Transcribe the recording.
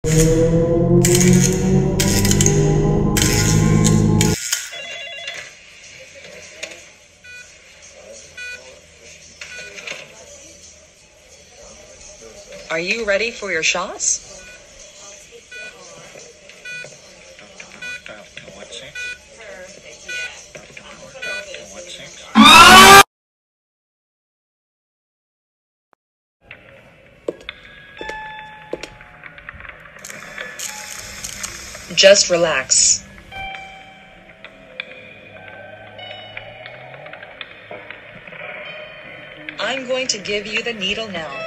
Are you ready for your shots? Just relax. I'm going to give you the needle now.